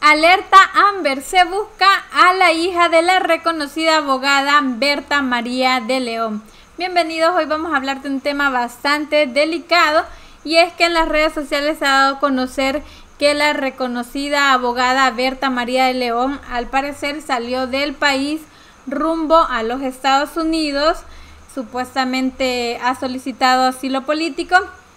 Alerta Amber, se busca a la hija de la reconocida abogada Berta María de León. Bienvenidos, hoy vamos a hablar de un tema bastante delicado y es que en las redes sociales se ha dado a conocer que la reconocida abogada Berta María de León al parecer salió del país rumbo a los Estados Unidos. Supuestamente ha solicitado asilo político,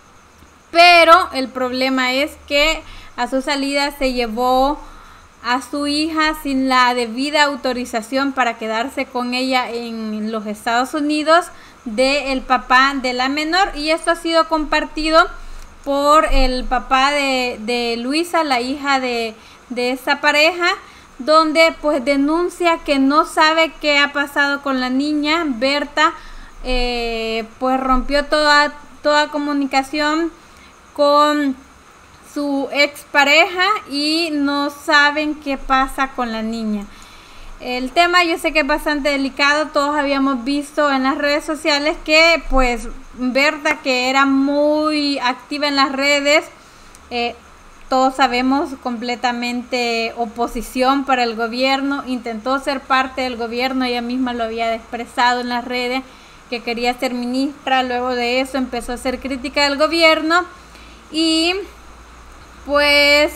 pero el problema es que a su salida se llevó a su hija sin la debida autorización para quedarse con ella en los Estados Unidos del papá de la menor, y esto ha sido compartido por el papá de Luisa, la hija de esta pareja, donde pues denuncia que no sabe qué ha pasado con la niña. Berta pues rompió toda comunicación con su expareja y no saben qué pasa con la niña. El tema yo sé que es bastante delicado. Todos habíamos visto en las redes sociales que pues Berta, que era muy activa en las redes, todos sabemos, completamente oposición para el gobierno, intentó ser parte del gobierno, ella misma lo había expresado en las redes que quería ser ministra. Luego de eso empezó a ser crítica del gobierno y pues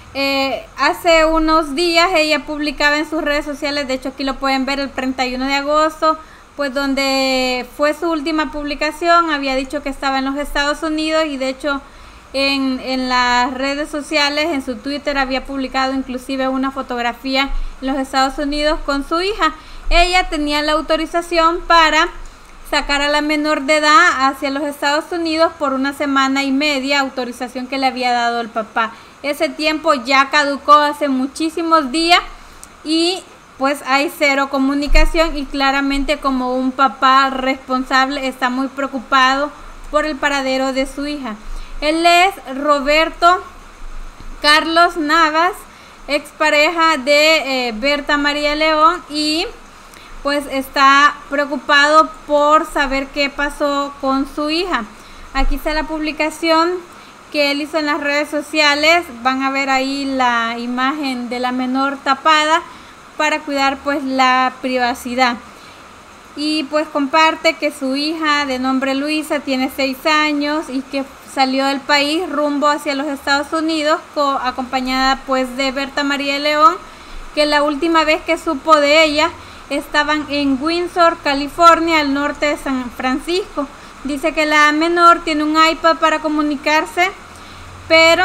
hace unos días ella publicaba en sus redes sociales, de hecho aquí lo pueden ver, el 31 de agosto, pues donde fue su última publicación. Había dicho que estaba en los Estados Unidos y de hecho en las redes sociales, en su Twitter, había publicado inclusive una fotografía en los Estados Unidos con su hija. Ella tenía la autorización para sacar a la menor de edad hacia los Estados Unidos por 1 semana y media, autorización que le había dado el papá. Ese tiempo ya caducó hace muchísimos días y pues hay cero comunicación, y claramente como un papá responsable está muy preocupado por el paradero de su hija. Él es Roberto Carlos Navas, expareja de Berta María León, y pues está preocupado por saber qué pasó con su hija. Aquí está la publicación que él hizo en las redes sociales. Van a ver ahí la imagen de la menor tapada para cuidar pues la privacidad. Y pues comparte que su hija de nombre Luisa tiene 6 años y que salió del país rumbo hacia los Estados Unidos acompañada pues de Berta María de León, que la última vez que supo de ella estaban en Windsor, California, al norte de San Francisco. Dice que la menor tiene un iPad para comunicarse, pero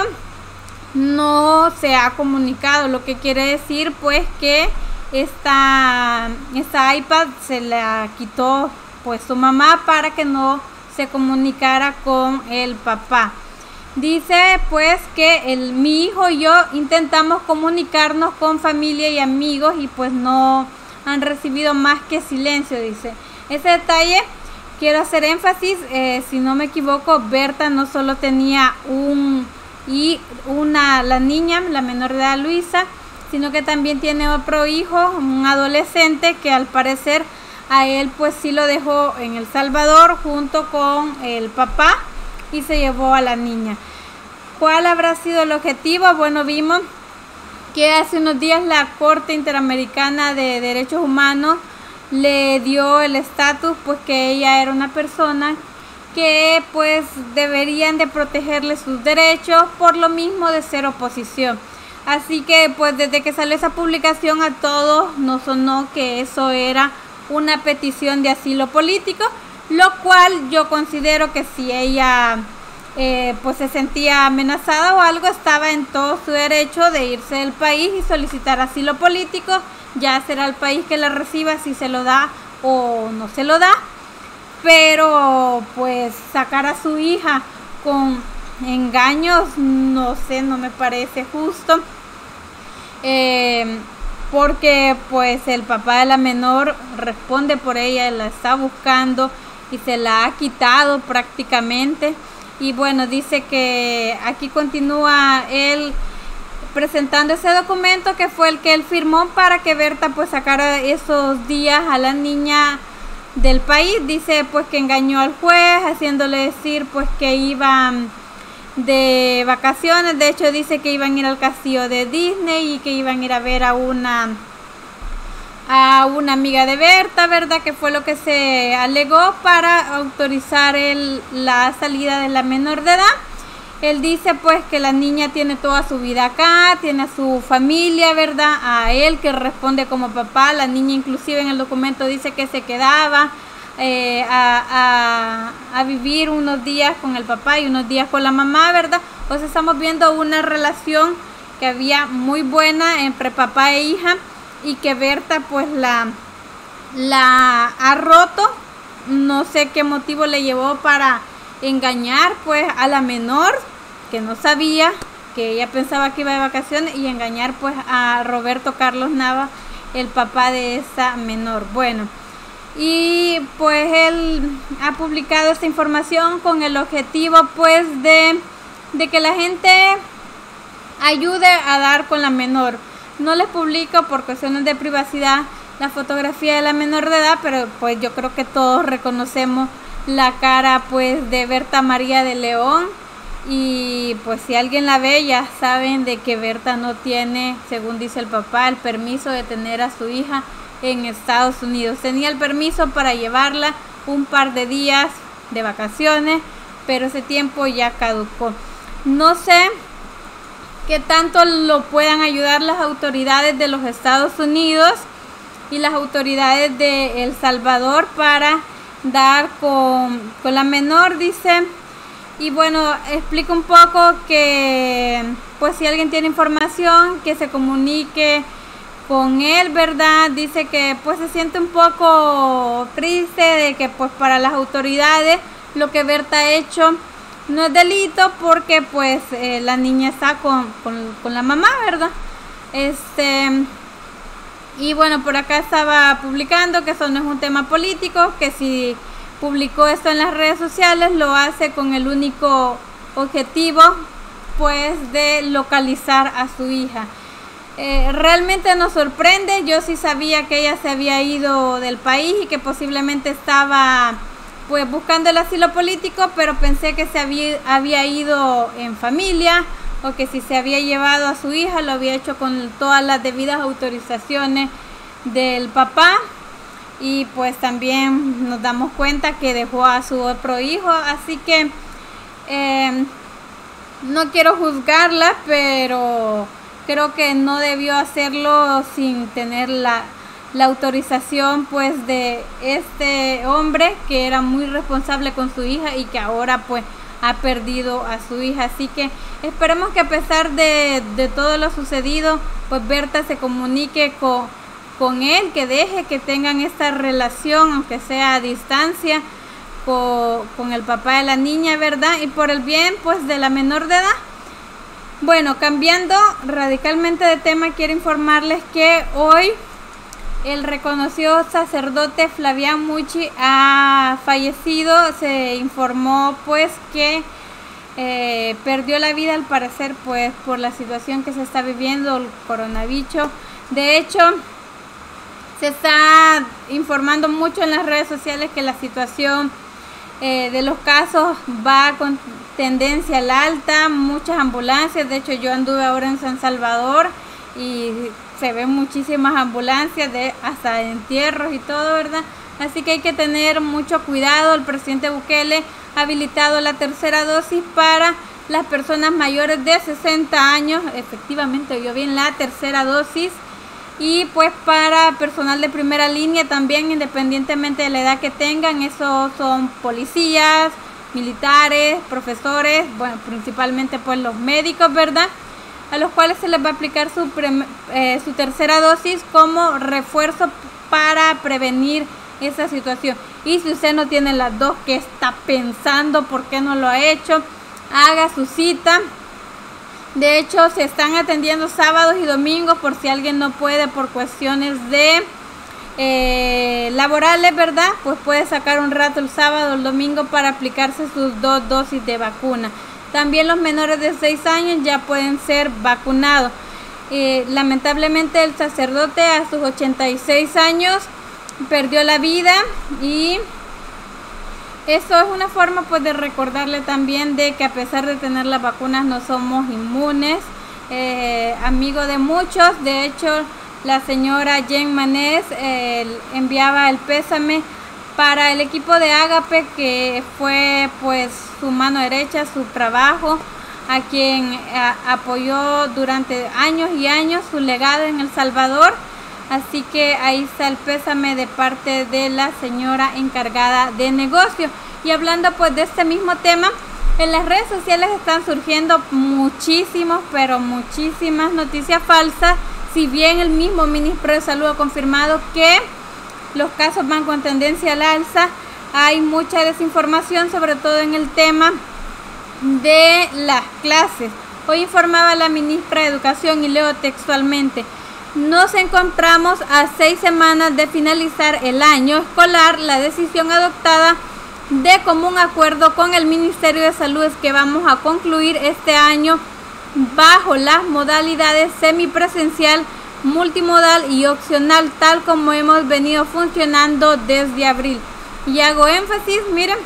no se ha comunicado, lo que quiere decir pues que esta iPad se la quitó pues su mamá para que no se comunicara con el papá. Dice pues que mi hijo y yo intentamos comunicarnos con familia y amigos y pues no han recibido más que silencio, dice. Ese detalle quiero hacer énfasis, si no me equivoco, Berta no solo tenía la niña, la menor de edad Luisa, sino que también tiene otro hijo, un adolescente, que al parecer a él pues sí lo dejó en El Salvador junto con el papá y se llevó a la niña. ¿Cuál habrá sido el objetivo? Bueno, vimos que hace unos días la Corte Interamericana de Derechos Humanos le dio el estatus pues que ella era una persona que pues deberían de protegerle sus derechos por lo mismo de ser oposición. Así que pues desde que salió esa publicación a todos nos sonó que eso era una petición de asilo político, lo cual yo considero que si ella pues se sentía amenazada o algo, estaba en todo su derecho de irse del país y solicitar asilo político. Ya será el país que la reciba si se lo da o no se lo da, pero pues sacar a su hija con engaños, no sé, no me parece justo, porque pues el papá de la menor responde por ella, la está buscando y se la ha quitado prácticamente. Y bueno, dice que aquí continúa él presentando ese documento que fue el que él firmó para que Berta pues sacara esos días a la niña del país. Dice pues que engañó al juez haciéndole decir pues que iba de vacaciones. De hecho dice que iban a ir al castillo de Disney y que iban a ir a ver a una amiga de Berta, ¿verdad? Que fue lo que se alegó para autorizar la salida de la menor de edad. Él dice pues que la niña tiene toda su vida acá, tiene a su familia, ¿verdad? A él que responde como papá. La niña inclusive en el documento dice que se quedaba a vivir unos días con el papá y unos días con la mamá, ¿verdad? O sea, estamos viendo una relación que había muy buena entre papá e hija y que Berta pues la ha roto. No sé qué motivo le llevó para engañar pues a la menor, que no sabía, que ella pensaba que iba de vacaciones, y engañar pues a Roberto Carlos Nava, el papá de esa menor. Bueno, y pues él ha publicado esta información con el objetivo pues de que la gente ayude a dar con la menor. No les publico por cuestiones de privacidad la fotografía de la menor de edad, pero pues yo creo que todos reconocemos la cara pues de Berta María de León, y pues si alguien la ve ya saben de que Berta no tiene, según dice el papá, el permiso de tener a su hija en Estados Unidos. Tenía el permiso para llevarla un par de días de vacaciones, pero ese tiempo ya caducó. No sé qué tanto lo puedan ayudar las autoridades de los Estados Unidos y las autoridades de El Salvador para dar con la menor, dice. Y bueno, explico un poco que pues si alguien tiene información que se comunique con él, ¿verdad? Dice que pues se siente un poco triste de que pues para las autoridades lo que Berta ha hecho no es delito, porque pues la niña está con la mamá, ¿verdad? Y bueno, por acá estaba publicando que eso no es un tema político, que si publicó esto en las redes sociales lo hace con el único objetivo pues de localizar a su hija. Realmente nos sorprende. Yo sí sabía que ella se había ido del país y que posiblemente estaba pues buscando el asilo político, pero pensé que se había ido en familia, o que si se había llevado a su hija lo había hecho con todas las debidas autorizaciones del papá. Y pues también nos damos cuenta que dejó a su otro hijo, así que no quiero juzgarla, pero creo que no debió hacerlo sin tener la autorización pues de este hombre que era muy responsable con su hija y que ahora pues ha perdido a su hija. Así que esperemos que a pesar de todo lo sucedido pues Berta se comunique con él, que deje que tengan esta relación aunque sea a distancia con el papá de la niña, ¿verdad? Y por el bien pues de la menor de edad. Bueno, cambiando radicalmente de tema, quiero informarles que hoy el reconocido sacerdote Flavián Mucci ha fallecido. Se informó pues que perdió la vida al parecer pues por la situación que se está viviendo, el coronavirus. De hecho, se está informando mucho en las redes sociales que la situación de los casos va con tendencia al alta, muchas ambulancias. De hecho, yo anduve ahora en San Salvador y se ven muchísimas ambulancias hasta de entierros y todo, ¿verdad? Así que hay que tener mucho cuidado. El presidente Bukele ha habilitado la tercera dosis para las personas mayores de 60 años. Efectivamente, yo vi en la tercera dosis. Y pues para personal de primera línea también, independientemente de la edad que tengan. Esos son policías, militares, profesores, bueno, principalmente pues los médicos, ¿verdad? A los cuales se les va a aplicar su tercera dosis como refuerzo para prevenir esa situación. Y si usted no tiene las dos, ¿qué está pensando? ¿Por qué no lo ha hecho? Haga su cita. De hecho, se están atendiendo sábados y domingos por si alguien no puede por cuestiones de laborales, ¿verdad? Pues puede sacar un rato el sábado o el domingo para aplicarse sus 2 dosis de vacuna. También los menores de 6 años ya pueden ser vacunados. Lamentablemente el sacerdote a sus 86 años perdió la vida y Eso es una forma pues de recordarle también de que a pesar de tener las vacunas no somos inmunes. Amigo de muchos, de hecho la señora Jen Manés enviaba el pésame para el equipo de Ágape, que fue pues su mano derecha, su trabajo, a quien apoyó durante años y años su legado en El Salvador. Así que ahí está el pésame de parte de la señora encargada de negocio. Y hablando pues de este mismo tema, en las redes sociales están surgiendo muchísimas noticias falsas. Si bien el mismo ministro de Salud ha confirmado que los casos van con tendencia al alza, hay mucha desinformación, sobre todo en el tema de las clases. Hoy informaba la ministra de Educación y leo textualmente: nos encontramos a 6 semanas de finalizar el año escolar. La decisión adoptada de común acuerdo con el Ministerio de Salud es que vamos a concluir este año bajo las modalidades semipresencial, multimodal y opcional, tal como hemos venido funcionando desde abril. Y hago énfasis, miren,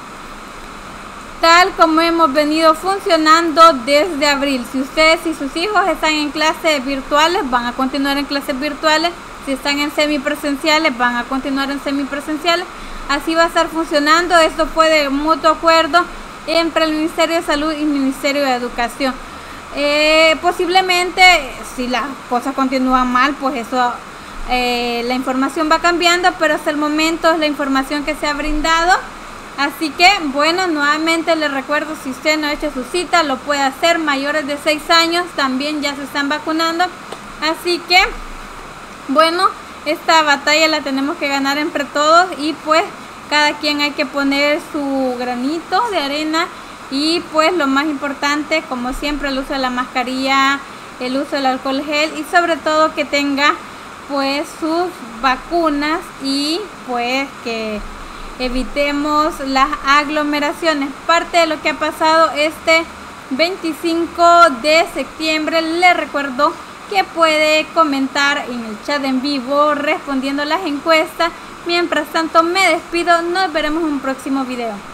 tal como hemos venido funcionando desde abril. Si ustedes y sus hijos están en clases virtuales, van a continuar en clases virtuales. Si están en semipresenciales, van a continuar en semipresenciales. Así va a estar funcionando. Esto fue de mutuo acuerdo entre el Ministerio de Salud y el Ministerio de Educación. Posiblemente, si las cosas continúan mal, pues eso, la información va cambiando, pero hasta el momento es la información que se ha brindado. Así que, bueno, nuevamente les recuerdo, si usted no ha hecho su cita, lo puede hacer. Mayores de 6 años también ya se están vacunando. Así que, bueno, esta batalla la tenemos que ganar entre todos, y pues cada quien hay que poner su granito de arena. Y pues lo más importante, como siempre, el uso de la mascarilla, el uso del alcohol gel, y sobre todo que tenga pues sus vacunas, y pues que evitemos las aglomeraciones. Parte de lo que ha pasado este 25 de septiembre, le recuerdo que puede comentar en el chat en vivo respondiendo las encuestas. Mientras tanto me despido, nos veremos en un próximo video.